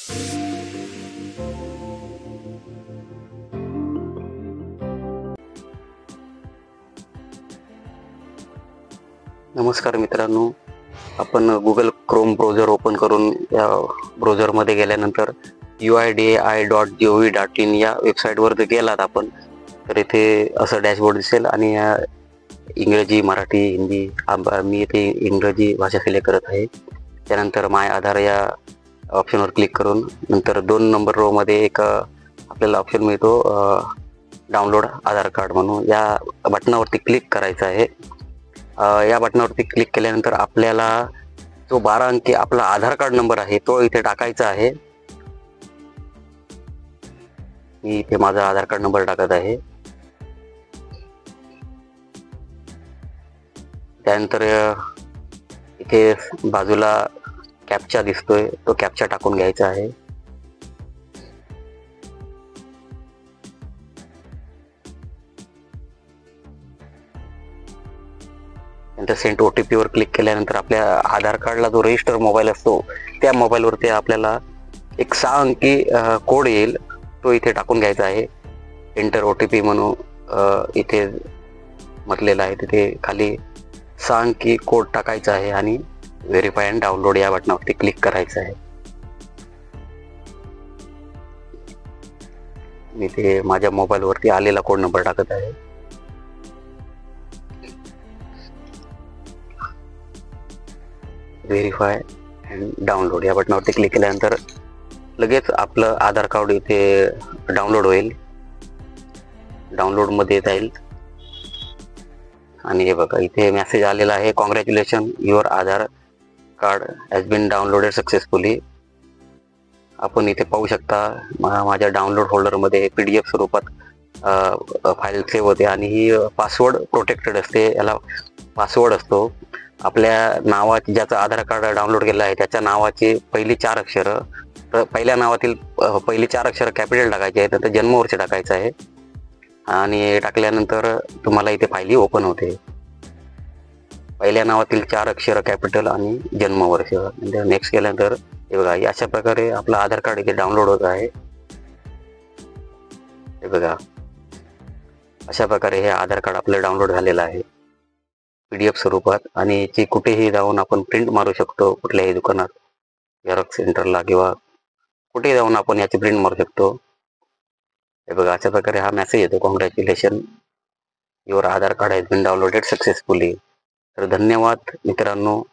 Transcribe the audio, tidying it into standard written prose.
नमस्कार मित्रांनो, आपण गुगल क्रोम ब्राउझर ओपन करून या ब्राउझरमध्ये गेल्यानंतर uidi.gov.in या वेबसाईटवर जर गेलात आपण तर इथे असं डॅशबोर्ड दिसेल आणि इंग्रजी, मराठी, हिंदी मी इथे इंग्रजी भाषा सिलेक्ट करत आहे. त्यानंतर माय आधार या ऑप्शनवर क्लिक करून नंतर 2 नंबर रोमध्ये एक आपल्याला ऑप्शन मिळतो डाउनलोड आधार कार्ड म्हणून. या बटनावरती क्लिक करायचं आहे. या बटनावरती क्लिक केल्यानंतर आपल्याला जो 12 अंकी आपला आधार कार्ड नंबर आहे तो इथे टाकायचा आहे. मी इथे माझा आधार कार्ड नंबर टाकत आहे. त्यानंतर इथे बाजूला कॅप्चा दिसतोय, तो कॅप्चा टाकून घ्यायचा आहे. नंतर सेंड OTP वर क्लिक केल्यानंतर आपल्या आधार कार्डला जो रजिस्टर मोबाईल असतो त्या मोबाईलवरती आपल्याला एक 6 अंकी कोड येईल, तो इथे टाकून घ्यायचा आहे. एंटर OTP म्हणून इथे म्हटलेलं आहे, तिथे खाली 6 अंकी कोड टाकायचा आहे आणि व्हेरीफाय अँड डाउनलोड या बटनावरती क्लिक करायचं आहे. मी ते माझ्या मोबाईलवरती आलेला कोड नंबर टाकत आहे. व्हेरीफाय अँड डाउनलोड या बटनावरती क्लिक केल्यानंतर लगेच आपलं आधार कार्ड इथे डाउनलोड होईल, डाउनलोडमध्ये जाईल. आणि हे बघा इथे मेसेज आलेला आहे, congratulation your Aadhaar card has been downloaded successfully. आपण इथे पाहू शकता माझ्या डाउनलोड फोल्डरमध्ये PDF स्वरूपात फाईल सेव्ह होते आणि ही पासवर्ड प्रोटेक्टेड असते. याला पासवर्ड असतो. आपल्या नावाची, ज्याचं आधार कार्ड डाउनलोड केलं आहे त्याच्या नावाची पहिली 4 अक्षर, पहिल्या नावातील पहिली 4 अक्षर कॅपिटल टाकायचे आहेत, नंतर जन्मवर्ष टाकायचं आहे आणि टाकल्यानंतर तुम्हाला इथे फाईली ओपन होते. पहिल्या नावातील 4 अक्षर कॅपिटल आणि जन्मवर्ष. नंतर नेक्स्ट केल्यानंतर हे बघा अशा प्रकारे आपलं आधार कार्ड इथे डाउनलोड होत आहे. हे बघा अशा प्रकारे हे आधार कार्ड आपलं डाउनलोड झालेलं आहे PDF स्वरूपात आणि याची कुठेही जाऊन आपण प्रिंट मारू शकतो. कुठल्याही दुकानात, झेरॉक्स सेंटरला किंवा कुठेही जाऊन आपण याची प्रिंट मारू शकतो. हे बघा अशा प्रकारे हा मेसेज येतो, congratulation your Aadhaar card has been downloaded successfully. तर धन्यवाद मित्रांनो.